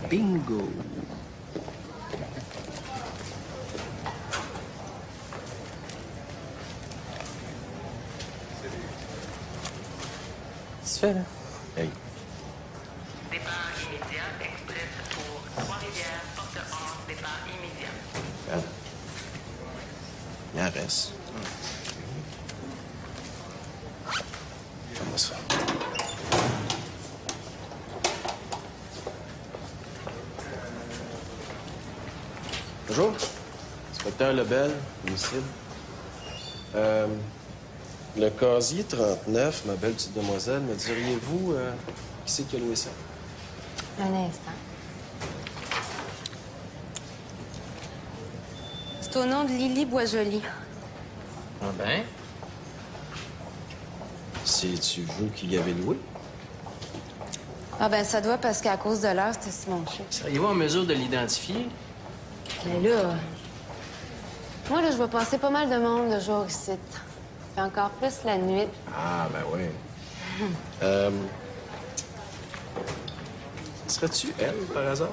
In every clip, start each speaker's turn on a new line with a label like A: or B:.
A: Bingo! Qu'est-ce que tu fais, là? Hey.
B: Départ immédiat, express pour Trois-Rivières, porte 11, départ immédiat.
A: Regarde. Il en reste. Comment ça? Bonjour. Inspecteur Lebel, homicide. Le casier 39, ma belle petite demoiselle, me diriez-vous qui c'est qui a loué ça?
C: Un instant. C'est au nom de Lily Boisjoli.
A: Ah ben? C'est-tu vous qui l'avez loué?
C: Ah ben ça doit parce qu'à cause de l'heure, c'était Simon Chic.
D: Seriez-vous en mesure de l'identifier?
C: Mais là... Moi, là, je vois passer pas mal de monde le jour ici. Puis encore plus la nuit.
A: Ah, ben oui. Serais-tu elle, par hasard?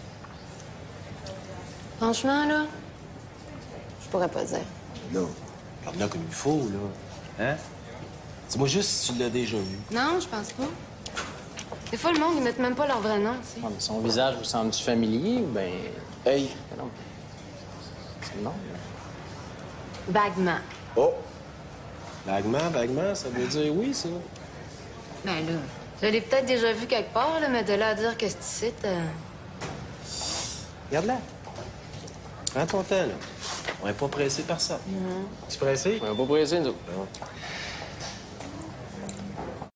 C: Franchement, là, je pourrais pas dire.
A: Non. Regarde-la comme il faut, là. Hein? Dis-moi juste si tu l'as déjà vu.
C: Non, je pense pas. Des fois, le monde, ils mettent même pas leur vrai nom, tu sais.
D: Ah, mais son visage vous semble-tu familier ou bien...
A: Hey!
D: Non. C'est non.
C: Vaguement.
A: Oh! Vaguement, ça veut dire oui, ça.
C: Ben là, je l'ai peut-être déjà vu quelque part, là, mais de là à dire que c'est ici,
A: Regarde-la. Prends ton temps, là. On n'est pas pressé par ça.
D: Tu pressé? On est pas pressé, nous autres.
A: Non.